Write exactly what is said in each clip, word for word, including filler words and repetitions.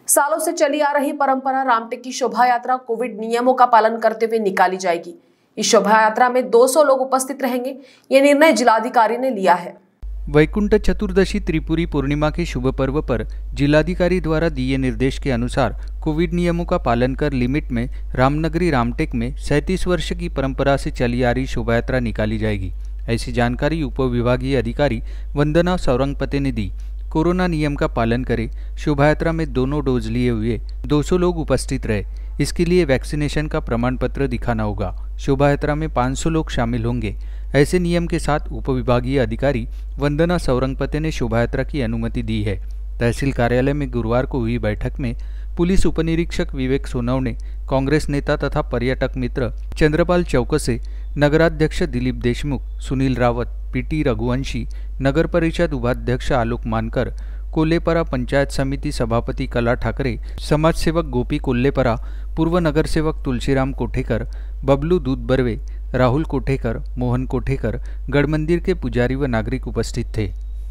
सालों से चली आ रही परंपरा रामटेक की शोभा यात्रा कोविड नियमों का पालन करते हुए निकाली जाएगी। इस शोभा यात्रा में दो सौ लोग उपस्थित रहेंगे। ये निर्णय जिलाधिकारी ने लिया है। वैकुंठ चतुर्दशी त्रिपुरी पूर्णिमा के शुभ पर्व पर जिलाधिकारी द्वारा दिए निर्देश के अनुसार कोविड नियमों का पालन कर लिमिट में रामनगरी रामटेक में सैंतीस वर्ष की परंपरा से चली आ रही शोभा यात्रा निकाली जाएगी। ऐसी जानकारी उप विभागीय अधिकारी वंदना सौरंगपते ने दी। कोरोना नियम का पालन करें। शोभा यात्रा में दोनों डोज लिए हुए दो सौ लोग उपस्थित रहे। इसके लिए वैक्सीनेशन का प्रमाण पत्र दिखाना होगा। शोभा यात्रा में पाँच सौ लोग शामिल होंगे। ऐसे नियम के साथ उप विभागीय अधिकारी वंदना सौरंगपते ने शोभा यात्रा की अनुमति दी है। तहसील कार्यालय में गुरुवार को हुई बैठक में पुलिस उपनिरीक्षक विवेक सोनवणे, कांग्रेस नेता तथा पर्यटक मित्र चंद्रपाल चौकसे, नगराध्यक्ष दिलीप देशमुख, सुनील रावत, पीटी रघुवंशी, नगर परिषद उपाध्यक्ष आलोक मानकर, कोल्हेपरा पंचायत समिति सभापति कला ठाकरे, समाजसेवक गोपी कोल्हेपरा, पूर्व नगरसेवक तुलसीराम कोठेकर, बबलू दूध बर्वे, राहुल कोठेकर, मोहन कोठेकर, गढ़मंदिर के पुजारी व नागरिक उपस्थित थे।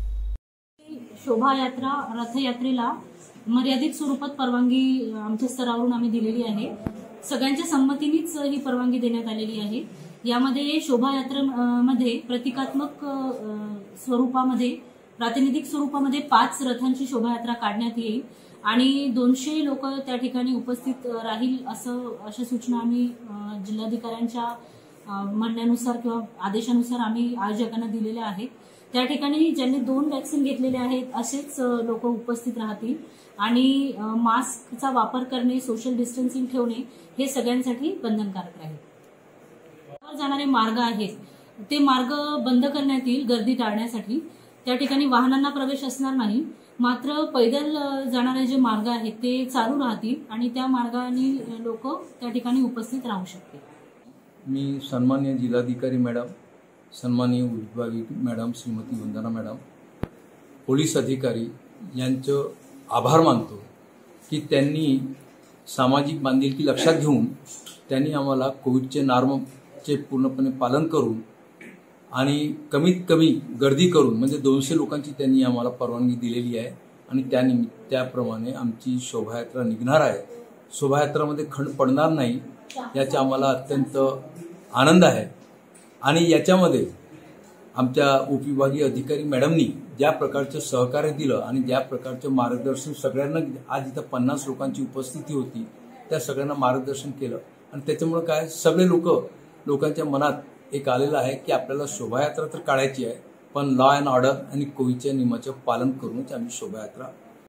शोभा यात्रा रथयात्रेला मर्यादित स्वरूपात परवानगी आमच्या स्तरावरून आम्ही दिलेली आहे। सगळ्यांच्या संमतीनेच ही परवानगी देण्यात आलेली आहे। यामध्ये शोभा यात्रेमध्ये प्रतिकात्मक स्वरूपामध्ये प्रातिनिधिक स्वरूपामध्ये पाच रथांची शोभायात्रा काढण्यात येईल आणि दोनशे लोक त्या ठिकाणी उपस्थित राहील असं अशा सूचना आम्ही जिल्हाधिकाऱ्यांच्या म्हणण्यानुसार किंवा आदेशानुसार आम्ही आयोजकांना दिलेल्या आहेत। त्या ठिकाणी ज्यांनी दोन वॅक्सिन घेतलेले आहेत असेच लोक उपस्थित राहतील आणि मास्कचा वापर करणे, सोशल डिस्टन्सिंग ठेवणे हे सगळ्यांसाठी बंधनकारक राहील। जाणारे मार्ग आहेत ते मार्ग बंद करण्यात येईल गर्दी टाळण्यासाठी। त्या ठिकाणी वाहनांना प्रवेश असणार नाही, मात्र पैदल जाणारे जे मार्ग आहेत ते चालू राहतील आणि त्या मार्गाने लोक त्या ठिकाणी उपस्थित राहू शकतील। मी सन्माननीय जिल्हाधिकारी मॅडम, सन्माननीय विभागीय madam Shrimati Vandana madam, police अधिकारी यांचे आभार मानतो की त्यांनी सामाजिक बांधिलकी लक्षात घेऊन त्यांनी आम्हाला कोविडचे नॉर्म चे पूर्णपणे पालन करून आणि कमीत कमी गर्दी करून म्हणजे दोनशे लोकांची त्यांनी आम्हाला परवानगी दिलेली आहे आणि त्यानिमित्त त्याप्रमाणे आमची शोभायात्रा निघणार आहे। शोभायात्रामध्ये खंड पडणार नाही याचा आम्हाला अत्यंत आनंद आहे आणि याच्यामध्ये आमच्या उपविभागीय अधिकारी मॅडमनी ज्या प्रकारचं सहकार्य दिलं आणि ज्या प्रकारचं मार्गदर्शन सगळ्यांना, आज इथं पन्नास लोकांची उपस्थिती होती, त्या सगळ्यांना मार्गदर्शन केलं आणि त्याच्यामुळे काय सगळे लोक लोकांच्या मनात एक आलेलं आहे की आपल्याला शोभायात्रा तर काढायची आहे, पण लॉ अँड ऑर्डर आणि कोविडच्या नियमाचे पालन करूनच आम्ही शोभायात्रा